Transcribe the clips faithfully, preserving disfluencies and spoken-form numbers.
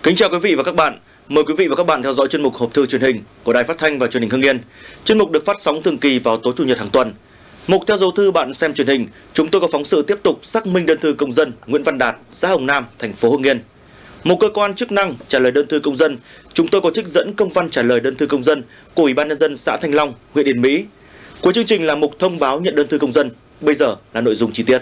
Kính chào quý vị và các bạn. Mời quý vị và các bạn theo dõi chuyên mục hộp thư truyền hình của Đài Phát thanh và Truyền hình Hưng Yên. Chuyên mục được phát sóng thường kỳ vào tối chủ nhật hàng tuần. Mục theo dấu thư bạn xem truyền hình, chúng tôi có phóng sự tiếp tục xác minh đơn thư công dân Nguyễn Văn Đạt, xã Hồng Nam, thành phố Hưng Yên. Một cơ quan chức năng trả lời đơn thư công dân, chúng tôi có trích dẫn công văn trả lời đơn thư công dân của Ủy ban nhân dân xã Thanh Long, huyện Yên Mỹ. Cuối chương trình là mục thông báo nhận đơn thư công dân. Bây giờ là nội dung chi tiết.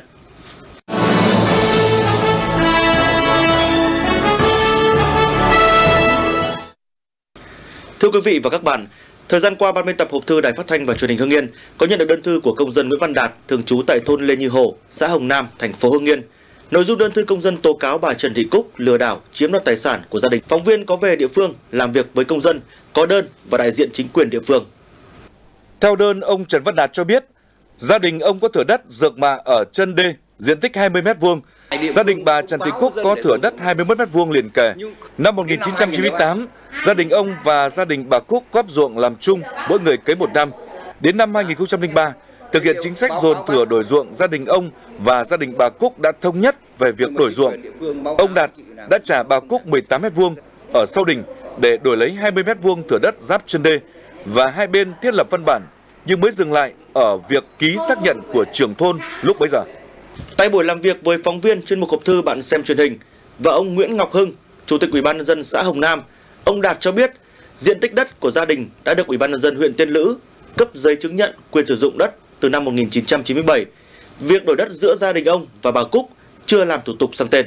Thưa quý vị và các bạn, thời gian qua ban biên tập hộp thư Đài Phát thanh và Truyền hình Hưng Yên có nhận được đơn thư của công dân Nguyễn Văn Đạt, thường trú tại thôn Lê Như Hồ, xã Hồng Nam, thành phố Hưng Yên. Nội dung đơn thư công dân tố cáo bà Trần Thị Cúc lừa đảo chiếm đoạt tài sản của gia đình. Phóng viên có về địa phương làm việc với công dân, có đơn và đại diện chính quyền địa phương. Theo đơn, ông Trần Văn Đạt cho biết, gia đình ông có thửa đất dược mạ ở chân đê, diện tích hai mươi mét vuông. Gia đình bà Trần Thị Cúc có thửa đất hai mươi mốt mét vuông liền kề. Năm một nghìn chín trăm chín mươi tám, gia đình ông và gia đình bà Cúc góp ruộng làm chung, mỗi người cấy một năm. Đến năm hai nghìn không trăm lẻ ba, thực hiện chính sách dồn thửa đổi ruộng, gia đình ông và gia đình bà Cúc đã thống nhất về việc đổi ruộng. Ông Đạt đã trả bà Cúc mười tám mét vuông ở sau đình để đổi lấy hai mươi mét vuông thửa đất giáp chân đê, và hai bên thiết lập văn bản nhưng mới dừng lại ở việc ký xác nhận của trưởng thôn lúc bấy giờ. Tại buổi làm việc với phóng viên chuyên mục hộp thư bạn xem truyền hình và ông Nguyễn Ngọc Hưng, Chủ tịch Ủy ban nhân dân xã Hồng Nam, ông Đạt cho biết diện tích đất của gia đình đã được Ủy ban nhân dân huyện Tiên Lữ cấp giấy chứng nhận quyền sử dụng đất từ năm một nghìn chín trăm chín mươi bảy. Việc đổi đất giữa gia đình ông và bà Cúc chưa làm thủ tục sang tên.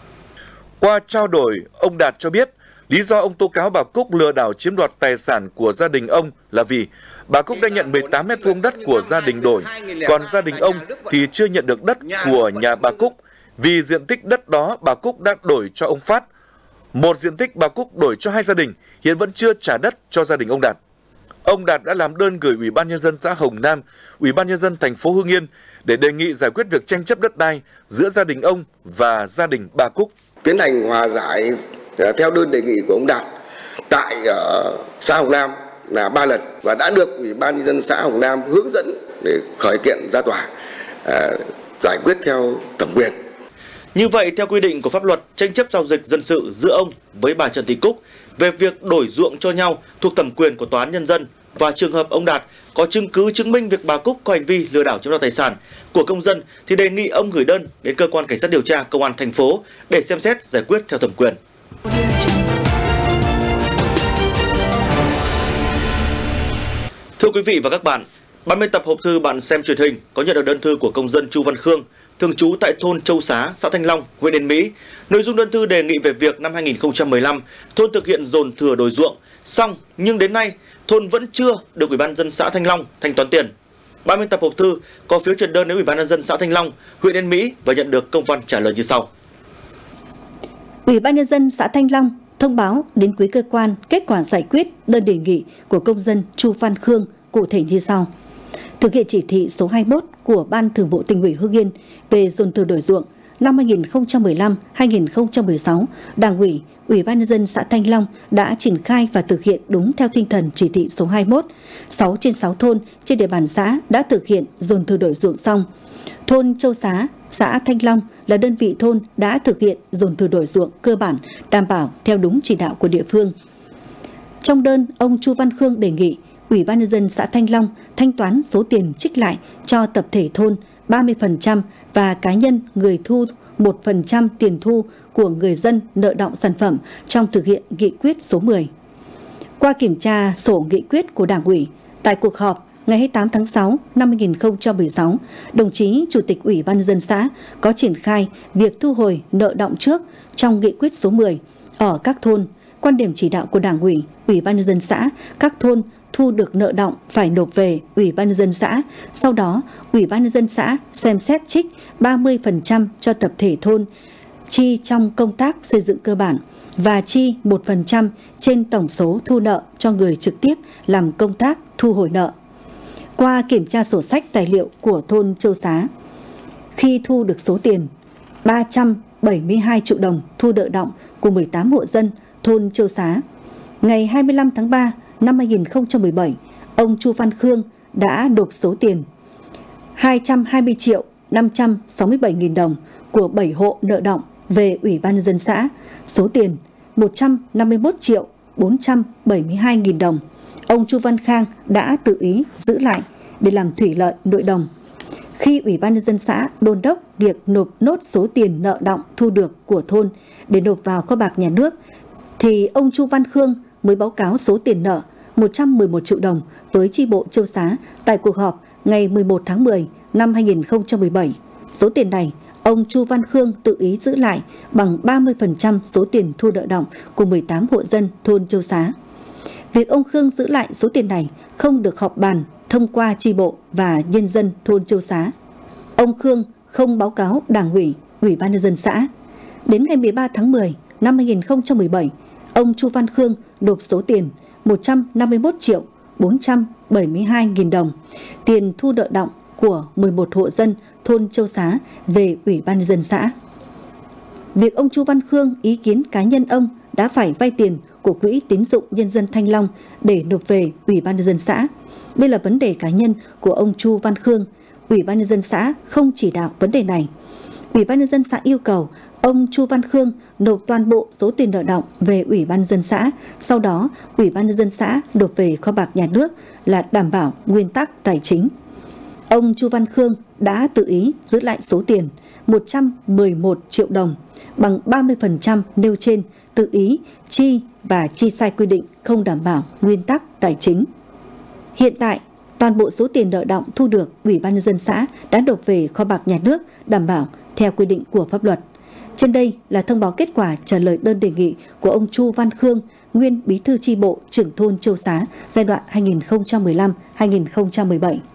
Qua trao đổi, ông Đạt cho biết lý do ông tố cáo bà Cúc lừa đảo chiếm đoạt tài sản của gia đình ông là vì bà Cúc đã nhận mười tám mét vuông đất của gia đình đổi, còn gia đình ông thì chưa nhận được đất của nhà bà Cúc. Vì diện tích đất đó bà Cúc đã đổi cho ông Phát. Một diện tích bà Cúc đổi cho hai gia đình, hiện vẫn chưa trả đất cho gia đình ông Đạt. Ông Đạt đã làm đơn gửi Ủy ban nhân dân xã Hồng Nam, Ủy ban nhân dân thành phố Hưng Yên để đề nghị giải quyết việc tranh chấp đất đai giữa gia đình ông và gia đình bà Cúc. Tiến hành hòa giải theo đơn đề nghị của ông Đạt tại uh, xã Hồng Nam là ba lần và đã được Ủy ban nhân dân xã Hồng Nam hướng dẫn để khởi kiện ra tòa uh, giải quyết theo thẩm quyền. Như vậy, theo quy định của pháp luật, tranh chấp giao dịch dân sự giữa ông với bà Trần Thị Cúc về việc đổi ruộng cho nhau thuộc thẩm quyền của Tòa án Nhân dân, và trường hợp ông Đạt có chứng cứ chứng minh việc bà Cúc có hành vi lừa đảo chiếm đoạt tài sản của công dân thì đề nghị ông gửi đơn đến cơ quan cảnh sát điều tra công an thành phố để xem xét giải quyết theo thẩm quyền. Thưa quý vị và các bạn, ban biên tập hộp thư bạn xem truyền hình có nhận được đơn thư của công dân Chu Văn Khương, thường trú tại thôn Châu Xá, xã Thanh Long, huyện Yên Mỹ. Nội dung đơn thư đề nghị về việc năm hai nghìn không trăm mười lăm thôn thực hiện dồn thừa đổi ruộng, xong nhưng đến nay thôn vẫn chưa được Ủy ban nhân dân xã Thanh Long thanh toán tiền. Ban biên tập hộp thư có phiếu truyền đơn đến Ủy ban nhân dân xã Thanh Long, huyện Yên Mỹ và nhận được công văn trả lời như sau. Ủy ban nhân dân xã Thanh Long thông báo đến quý cơ quan kết quả giải quyết đơn đề nghị của công dân Chu Văn Khương cụ thể như sau. Thực hiện chỉ thị số hai mươi mốt của Ban Thường vụ Tỉnh ủy Hưng Yên về dồn thừa đổi ruộng năm hai nghìn không trăm mười lăm đến hai nghìn không trăm mười sáu, Đảng ủy, Ủy ban nhân dân xã Thanh Long đã triển khai và thực hiện đúng theo tinh thần chỉ thị số hai mươi mốt. sáu trên sáu thôn trên địa bàn xã đã thực hiện dồn thừa đổi ruộng xong. Thôn Châu Xá, xã Thanh Long là đơn vị thôn đã thực hiện dồn thừa đổi ruộng cơ bản, đảm bảo theo đúng chỉ đạo của địa phương. Trong đơn, ông Chu Văn Khương đề nghị Ủy ban nhân dân xã Thanh Long thanh toán số tiền trích lại cho tập thể thôn ba mươi phần trăm và cá nhân người thu một phần trăm tiền thu của người dân nợ đọng sản phẩm trong thực hiện nghị quyết số mười. Qua kiểm tra sổ nghị quyết của Đảng ủy, tại cuộc họp ngày hai mươi tám tháng sáu năm hai nghìn không trăm mười sáu, đồng chí Chủ tịch Ủy ban nhân dân xã có triển khai việc thu hồi nợ đọng trước trong nghị quyết số mười ở các thôn. Quan điểm chỉ đạo của Đảng ủy, Ủy ban nhân dân xã, các thôn thu được nợ đọng phải nộp về Ủy ban nhân dân xã. Sau đó, Ủy ban nhân dân xã xem xét trích ba mươi phần trăm cho tập thể thôn, chi trong công tác xây dựng cơ bản và chi một phần trăm trên tổng số thu nợ cho người trực tiếp làm công tác thu hồi nợ. Qua kiểm tra sổ sách tài liệu của thôn Châu Xá, khi thu được số tiền ba trăm bảy mươi hai triệu đồng thu nợ đọng của mười tám hộ dân thôn Châu Xá, ngày hai mươi lăm tháng ba năm hai nghìn không trăm mười bảy, ông Chu Văn Khương đã nộp số tiền hai trăm hai mươi triệu năm trăm sáu mươi bảy nghìn đồng của bảy hộ nợ đọng về Ủy ban nhân dân xã. Số tiền một trăm năm mươi mốt triệu bốn trăm bảy mươi hai nghìn đồng. Ông Chu Văn Khang đã tự ý giữ lại để làm thủy lợi nội đồng. Khi Ủy ban nhân dân xã đôn đốc việc nộp nốt số tiền nợ đọng thu được của thôn để nộp vào kho bạc nhà nước, thì ông Chu Văn Khương mới báo cáo số tiền nợ một trăm mười một triệu đồng với chi bộ Châu Xá tại cuộc họp ngày mười một tháng mười năm hai nghìn không trăm mười bảy. Số tiền này, ông Chu Văn Khương tự ý giữ lại bằng ba mươi phần trăm số tiền thu nợ đọng của mười tám hộ dân thôn Châu Xá. Việc ông Khương giữ lại số tiền này không được họp bàn thông qua chi bộ và nhân dân thôn Châu Xá. Ông Khương không báo cáo Đảng ủy, Ủy ban nhân dân xã. Đến ngày mười ba tháng mười năm hai nghìn không trăm mười bảy, ông Chu Văn Khương nộp số tiền một trăm năm mươi mốt triệu bốn trăm bảy mươi hai nghìn đồng, tiền thu nợ đọng của mười một hộ dân thôn Châu Xá về Ủy ban nhân dân xã. Việc ông Chu Văn Khương ý kiến cá nhân ông đã phải vay tiền của Quỹ tín dụng nhân dân Thanh Long để nộp về Ủy ban nhân dân xã. Đây là vấn đề cá nhân của ông Chu Văn Khương. Ủy ban nhân dân xã không chỉ đạo vấn đề này. Ủy ban nhân dân xã yêu cầu ông Chu Văn Khương nộp toàn bộ số tiền nợ đọng về Ủy ban nhân dân xã, sau đó Ủy ban nhân dân xã nộp về kho bạc nhà nước là đảm bảo nguyên tắc tài chính. Ông Chu Văn Khương đã tự ý giữ lại số tiền một trăm mười một triệu đồng bằng ba mươi phần trăm nêu trên, tự ý chi và chi sai quy định, không đảm bảo nguyên tắc tài chính. Hiện tại, toàn bộ số tiền nợ đọng thu được Ủy ban nhân dân xã đã nộp về kho bạc nhà nước đảm bảo theo quy định của pháp luật. Trên đây là thông báo kết quả trả lời đơn đề nghị của ông Chu Văn Khương, nguyên Bí thư chi bộ, trưởng thôn Châu Xá giai đoạn hai nghìn không trăm mười lăm đến hai nghìn không trăm mười bảy.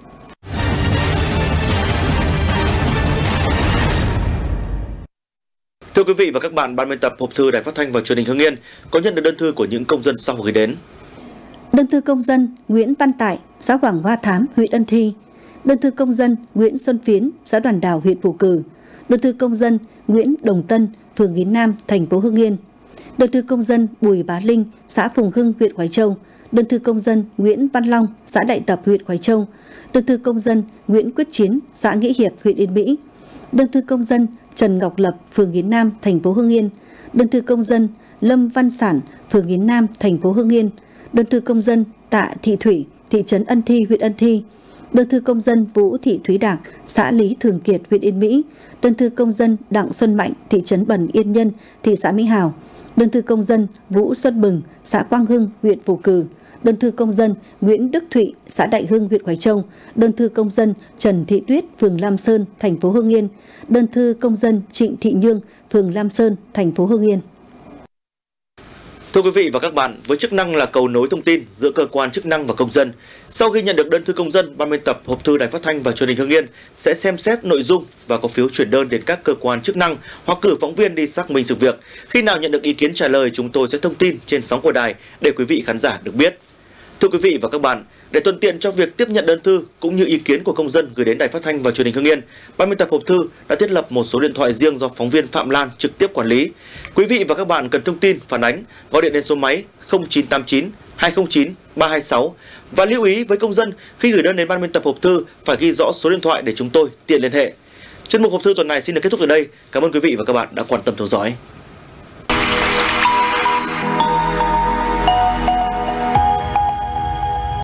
Thưa quý vị và các bạn, ban biên tập hộp thư Đài Phát thanh và Truyền hình Hưng Yên có nhận được đơn thư của những công dân sau gửi đến. Đơn thư công dân Nguyễn Văn Tại, xã Hoàng Hoa Thám, huyện Ân Thi. Đơn thư công dân Nguyễn Xuân Phiến, xã Đoàn Đào, huyện Phù Cử. Đơn thư công dân Nguyễn Đồng Tân, phường Nghìn Nam, thành phố Hưng Yên. Đơn thư công dân Bùi Bá Linh, xã Phùng Hưng, huyện Khoái Châu. Đơn thư công dân Nguyễn Văn Long, xã Đại Tập, huyện Khoái Châu. Đơn thư công dân Nguyễn Quyết Chiến, xã Nghĩa Hiệp, huyện Yên Mỹ. Đơn thư công dân Trần Ngọc Lập, phường Nghìn Nam, thành phố Hưng Yên. Đơn thư công dân Lâm Văn Sản, phường Nghìn Nam, thành phố Hưng Yên. Đơn thư công dân Tạ Thị Thủy, thị trấn Ân Thi, huyện Ân Thi. Đơn thư công dân Vũ Thị Thúy Đạc, xã Lý Thường Kiệt, huyện Yên Mỹ. Đơn thư công dân Đặng Xuân Mạnh, thị trấn Bần Yên Nhân, thị xã Mỹ Hào. Đơn thư công dân Vũ Xuân Bừng, xã Quang Hưng, huyện Phù Cử. Đơn thư công dân Nguyễn Đức Thụy, xã Đại Hưng, huyện Khoái Châu. Đơn thư công dân Trần Thị Tuyết, phường Lam Sơn, thành phố Hưng Yên. Đơn thư công dân Trịnh Thị Nhương, phường Lam Sơn, thành phố Hưng Yên. Thưa quý vị và các bạn, với chức năng là cầu nối thông tin giữa cơ quan chức năng và công dân, sau khi nhận được đơn thư công dân, ban biên tập hộp thư Đài Phát thanh và Truyền hình Hưng Yên sẽ xem xét nội dung và có phiếu chuyển đơn đến các cơ quan chức năng hoặc cử phóng viên đi xác minh sự việc. Khi nào nhận được ý kiến trả lời, chúng tôi sẽ thông tin trên sóng của đài để quý vị khán giả được biết. Thưa quý vị và các bạn, để thuận tiện cho việc tiếp nhận đơn thư cũng như ý kiến của công dân gửi đến Đài Phát thanh và Truyền hình Hưng Yên, ban biên tập hộp thư đã thiết lập một số điện thoại riêng do phóng viên Phạm Lan trực tiếp quản lý. Quý vị và các bạn cần thông tin, phản ánh, gọi điện đến số máy không chín tám chín hai không chín ba hai sáu và lưu ý với công dân khi gửi đơn đến ban biên tập hộp thư phải ghi rõ số điện thoại để chúng tôi tiện liên hệ. Chuyên mục hộp thư tuần này xin được kết thúc ở đây. Cảm ơn quý vị và các bạn đã quan tâm theo dõi.